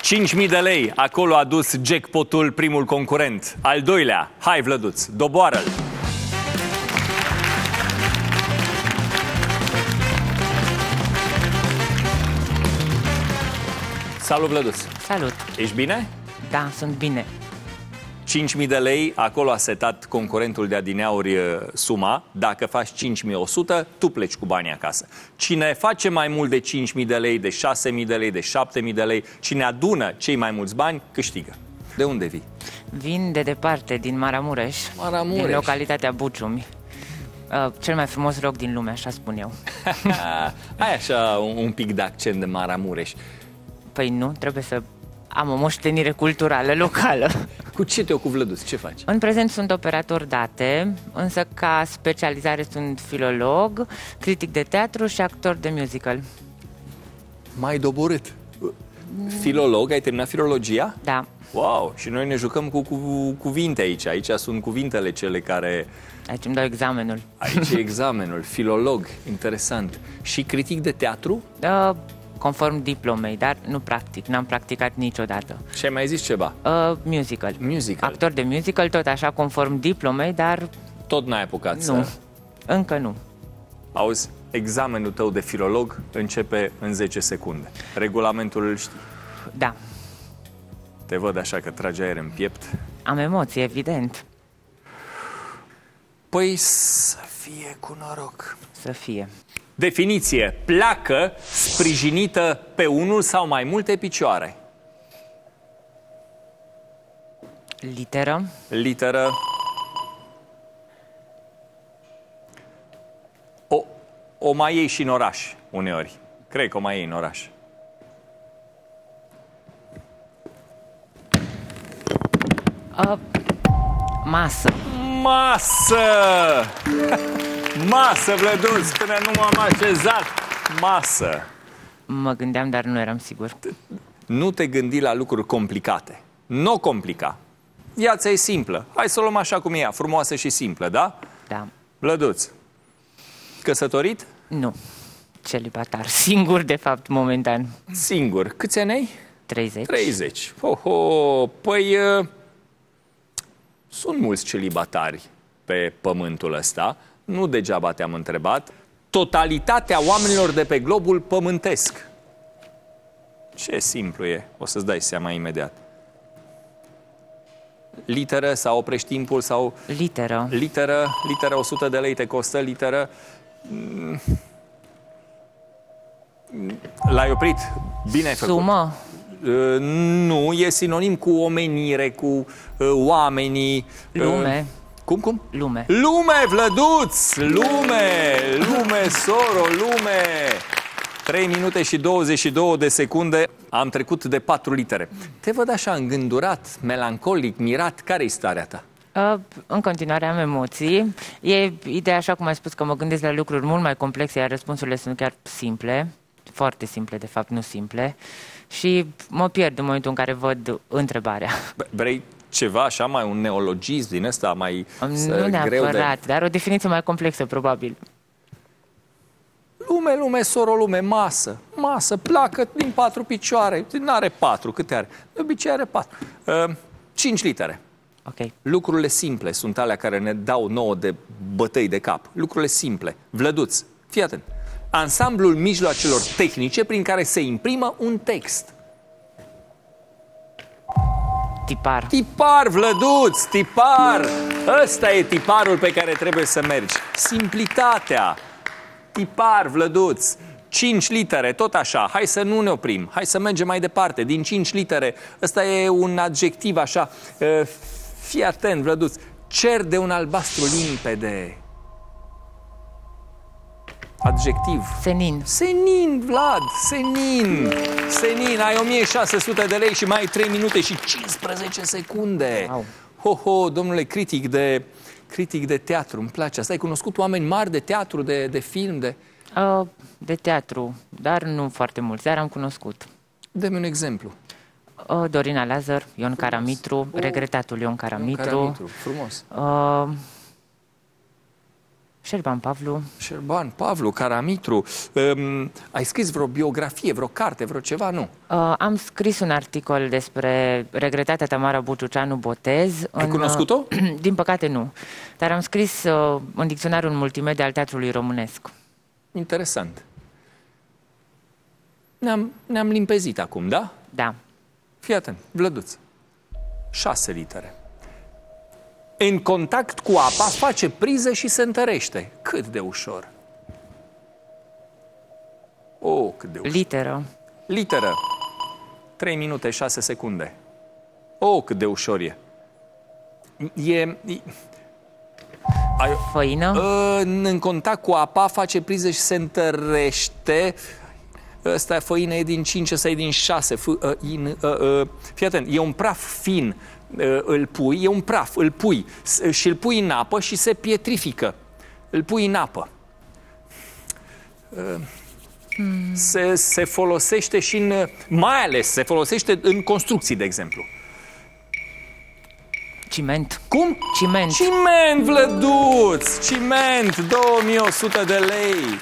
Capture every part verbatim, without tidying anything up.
cinci mii de lei, acolo a dus jackpotul primul concurent. Al doilea, hai Vlăduț, doboară-l! Salut Vlăduț! Salut! Ești bine? Da, sunt bine. cinci mii de lei, acolo a setat concurentul de adineauri suma. Dacă faci cinci mii o sută, tu pleci cu banii acasă. Cine face mai mult de cinci mii de lei, de șase mii de lei, de șapte mii de lei, cine adună cei mai mulți bani, câștigă. De unde vii? Vin de departe, din Maramureș, Maramureș. din localitatea Buciumi. Uh, cel mai frumos loc din lume, așa spun eu. Ai așa un, un pic de accent de Maramureș. Păi nu, trebuie să am o moștenire culturală locală. Cu ce te ocupi, Vlăduț? Ce faci? În prezent sunt operator date, însă ca specializare sunt filolog, critic de teatru și actor de musical. Mai doborât. Filolog? Ai terminat filologia? Da. Wow! Și noi ne jucăm cu, cu cuvinte aici. Aici sunt cuvintele cele care... Aici îmi dau examenul. Aici e examenul. Filolog. Interesant. Și critic de teatru? Uh, conform diplomei, dar nu practic. N-am practicat niciodată. Și ai mai zis ceva? Uh, musical. Musical. Actor de musical, tot așa, conform diplomei, dar... Tot n-ai apucat Nu. să... Încă nu. Auzi, examenul tău de filolog începe în zece secunde. Regulamentul îl știi. Da. Te văd așa că tragi aer în piept. Am emoții, evident. Păi să fie cu noroc. Să fie. Definiție. Placă sprijinită pe unul sau mai multe picioare. Literă. Literă. O, o mai iei și în oraș, uneori. Cred că o mai iei în oraș. Uh, masă. Masă! Masă, Vlăduț, până nu m-am așezat. Masă. Mă gândeam, dar nu eram sigur. Nu te gândi la lucruri complicate. Nu o complica. Viața e simplă. Hai să o luăm așa cum e ea, frumoasă și simplă, da? Da. Vlăduț, căsătorit? Nu. Celibatar. Singur, de fapt, momentan. Singur. Câți ani ai? treizeci. treizeci. Ho, ho. Păi, uh, sunt mulți celibatari pe pământul ăsta. Nu degeaba te-am întrebat. Totalitatea oamenilor de pe globul pământesc. Ce simplu e. O să-ți dai seama imediat. Literă sau oprești timpul sau... Literă. Literă, literă, o sută de lei te costă, literă... L-ai oprit? Bine ai făcut. Sumă. Uh, nu, e sinonim cu omenire, cu uh, oamenii... Uh, Lume. Cum, cum? Lume. Lume, Vlăduț! Lume! Lume, soro, lume! trei minute și douăzeci și două de secunde. Am trecut de patru litere. Te văd așa îngândurat, melancolic, mirat. Care-i starea ta? Uh, în continuare am emoții. E ideea, așa cum ai spus, că mă gândesc la lucruri mult mai complexe, iar răspunsurile sunt chiar simple. Foarte simple, de fapt, nu simple. Și mă pierd în momentul în care văd întrebarea. Vrei ceva așa, mai un neologism din ăsta, mai Nu neapărat, de... dar o definiție mai complexă, probabil. Lume, lume, soro, lume, masă. Masă, placă din patru picioare. N-are patru, câte are? De obicei are patru. Uh, cinci litere. Ok. Lucrurile simple sunt alea care ne dau nouă de bătăi de cap. Lucrurile simple. Vlăduț, fii atent. Ansamblul mijloacelor tehnice prin care se imprimă un text. Tipar. Tipar, Vlăduț, tipar! Ăsta e tiparul pe care trebuie să mergi. Simplitatea. Tipar, Vlăduț. Cinci litere, tot așa. Hai să nu ne oprim. Hai să mergem mai departe. Din cinci litere, ăsta e un adjectiv așa. Fii atent, Vlăduț. Cer de un albastru limpede. Adjectiv. Senin. Senin, Vlad, senin. Senin, ai o mie șase sute de lei și mai ai trei minute și cincisprezece secunde. Wow. Ho, ho, domnule, critic de, critic de teatru, îmi place asta. Ai cunoscut oameni mari de teatru, de, de film, de... Uh, de teatru, dar nu foarte mulți, dar am cunoscut. Dă-mi un exemplu. Uh, Dorina Lazar, Ion Frumos. Caramitru, oh. regretatul Ion Caramitru. Ion Caramitru, frumos. Uh, Șerban Pavlu. Șerban Pavlu, Caramitru. Um, ai scris vreo biografie, vreo carte, vreo ceva, nu? Uh, am scris un articol despre regretata Tamara Buciuceanu Botez. Ai în, cunoscut-o? Din păcate nu. Dar am scris uh, în dicționarul multimedia al teatrului românesc. Interesant. Ne-am, ne-am limpezit acum, da? Da. Fii atent, Vlăduț. Șase litere. În contact cu apa face priză și se întărește. Cât de ușor. Oh, cât de ușor. Literă. Literă. trei minute, șase secunde. Oh, cât de ușor e. E... e... Ai... Făină. În contact cu apa face priză și se întărește. Ăsta făină e din cinci, ăsta e din șase. F, uh, in, uh, uh. Fii atent, e un praf fin. Uh, îl pui, e un praf, îl pui și îl pui în apă și se pietrifică. Îl pui în apă. Uh, hmm. se, se folosește și în... Mai ales se folosește în construcții, de exemplu. Ciment. Cum? Ciment. Ciment, Vlăduț! Ciment, două mii o sută de lei.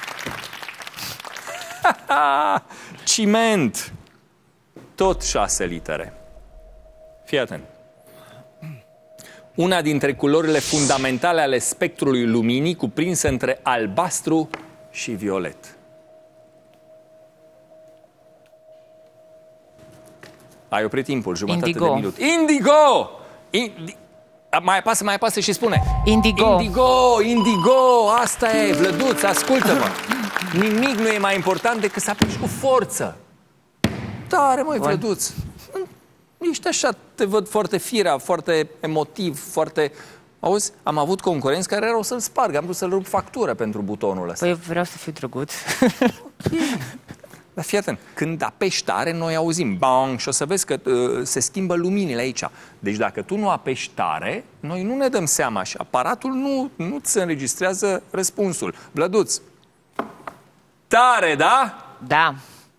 Ciment. Tot șase litere. Fii atent. Una dintre culorile fundamentale ale spectrului luminii cuprinse între albastru și violet. Ai oprit timpul, jumătate Indigo. de minut. Indigo! Indi... Mai apasă, mai apasă și spune. Indigo. Indigo, indigo, asta e, Vlăduț, ascultă-mă. Nimic nu e mai important decât să aplici cu forță. Tare, măi, Vlăduț. Ești așa, te văd foarte firea, foarte emotiv, foarte... Auzi, am avut concurenți care erau să-l sparg, am vrut să-l rup factură pentru butonul ăsta. Păi vreau să fiu drăguț. Dar fii atent, când apeși tare, noi auzim bang și o să vezi că uh, se schimbă luminile aici. Deci dacă tu nu apeși tare, noi nu ne dăm seama și aparatul nu, nu-ți înregistrează răspunsul. Vlăduț, tare, da? Da.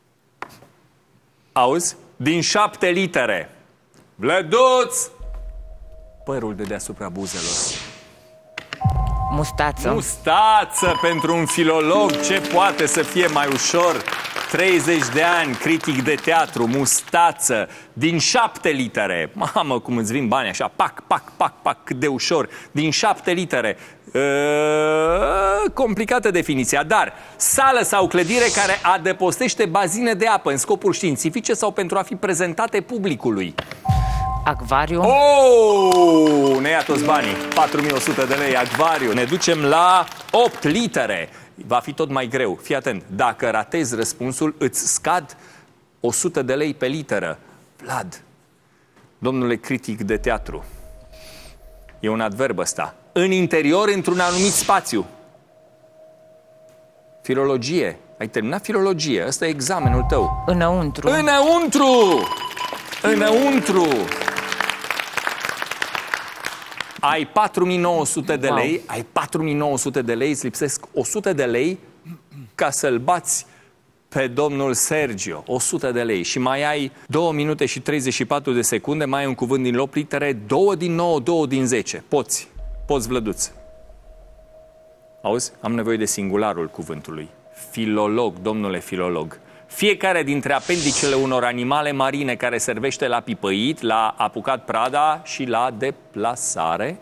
Auzi? Din șapte litere. Vlăduț! Părul de deasupra buzelor. Mustață. Mustață pentru un filolog. Ce poate să fie mai ușor? treizeci de ani, critic de teatru, mustață, din șapte litere. Mamă, cum îți vin bani așa, pac, pac, pac, pac, cât de ușor. Din șapte litere. Uh, complicată definiția, dar sală sau clădire care adăpostește bazine de apă în scopuri științifice sau pentru a fi prezentate publicului. Acvariu. Oh, ne ia toți banii. patru mii o sută de lei, acvariu. Ne ducem la opt litere. Va fi tot mai greu. Fii atent. Dacă ratezi răspunsul, îți scad o sută de lei pe literă. Vlad, domnule critic de teatru, e un adverb ăsta. În interior, într-un anumit spațiu. Filologie. Ai terminat filologie. Ăsta e examenul tău. Înăuntru. Înăuntru! Înăuntru! Ai patru mii nouă sute de lei, wow. ai patru mii nouă sute de lei, îți lipsesc o sută de lei ca să-l bați pe domnul Sergio. o sută de lei. Și mai ai două minute și treizeci și patru de secunde, mai ai un cuvânt din opt litere, două din nouă, două din zece. Poți. Poți, Vlăduț. Auzi? Am nevoie de singularul cuvântului. Filolog, domnule filolog. Fiecare dintre apendicele unor animale marine care servește la pipăit, la apucat prada și la deplasare.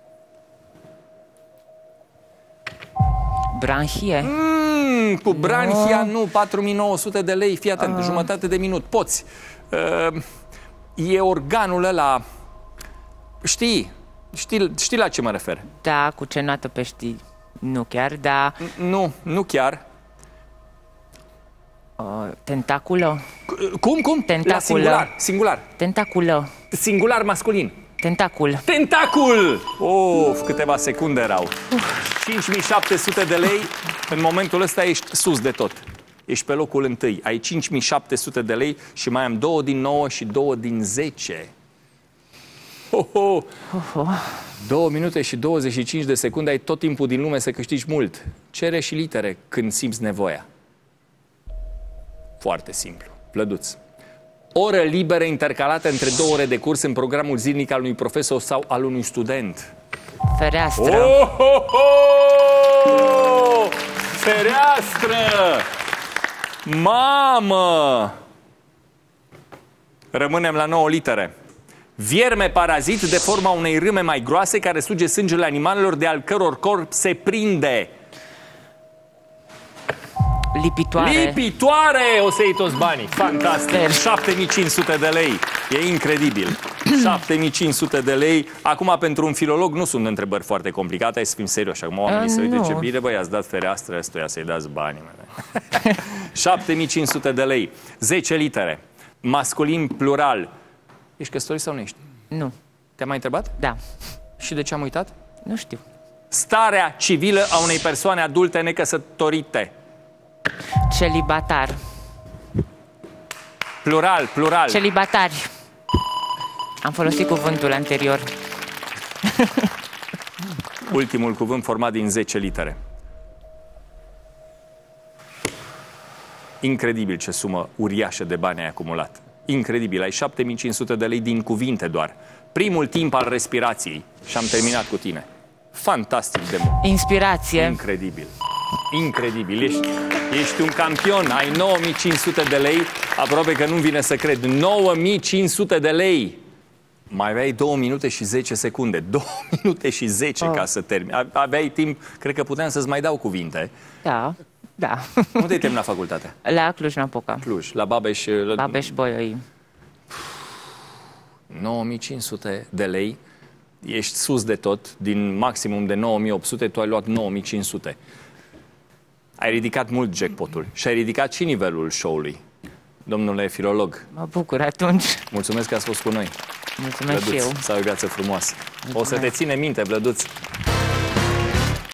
Branhie. Mm, cu branhia nu, nu patru mii nouă sute de lei, fii atent, uh. jumătate de minut, poți. Uh, e organul ăla, știi, știi, știi la ce mă refer? Da, cu ce notă pe știi, nu chiar, dar... Nu, nu chiar. Uh, tentaculă. Cum, cum? Tentaculă. La singular, singular. Tentaculă. Singular masculin. Tentacul. Tentacul! Of, câteva secunde erau. cinci mii șapte sute de lei, în momentul ăsta ești sus de tot. Ești pe locul întâi. Ai cinci mii șapte sute de lei și mai am două din nouă și două din zece. Ho, ho. Ho, ho. două minute și douăzeci și cinci de secunde, ai tot timpul din lume să câștigi mult. Cere și litere când simți nevoia. Foarte simplu. Vlăduț. Oră liberă intercalată între două ore de curs în programul zilnic al unui profesor sau al unui student. Fereastră. Oh, oh, oh! Fereastră! Mamă! Rămânem la nouă litere. Vierme parazit de forma unei râme mai groase care suge sângele animalelor de al căror corp se prinde. Lipitoare. Lipitoare! O să iei toți banii. Fantastic. șapte mii cinci sute de lei. E incredibil. șapte mii cinci sute de lei. Acum, pentru un filolog, nu sunt întrebări foarte complicate. Hai să fim serioși. Acum oamenii Uh, să uite nu. ce bine, băi, ați dat fereastră, ăstuia să-i dați banii. șapte mii cinci sute de lei. zece litere. Masculin plural. Ești căsătorit sau nu ești? Nu. Te-am mai întrebat? Da. Și de ce am uitat? Nu știu. Starea civilă a unei persoane adulte necăsătorite. Celibatar. Plural, plural. Celibatari. Am folosit cuvântul anterior. Ultimul cuvânt format din zece litere. Incredibil ce sumă uriașă de bani ai acumulat. Incredibil, ai șapte mii cinci sute de lei din cuvinte doar. Primul timp al respirației și am terminat cu tine. Fantastic de mult. Inspirație. Incredibil. Incredibil. Ești, ești un campion. Ai nouă mii cinci sute de lei. Aproape că nu-mi vine să cred. nouă mii cinci sute de lei. Mai aveai două minute și zece secunde. două minute și zece oh. ca să termini. Aveai timp, cred că puteam să-ți mai dau cuvinte. Da, da. Unde ai terminat facultatea? La Cluj-Napoca. Cluj, la Babeș. La... Babeș-Bolyai. nouă mii cinci sute de lei. Ești sus de tot. Din maximum de nouă mii opt sute, tu ai luat nouă mii cinci sute. Ai ridicat mult jackpotul și ai ridicat și nivelul show-ului. Domnule filolog. Mă bucur atunci. Mulțumesc că ați fost cu noi. Mulțumesc Vlăduț, și eu. să ai o viață frumoasă. Mulțumesc. O să te ține minte, Vlăduț.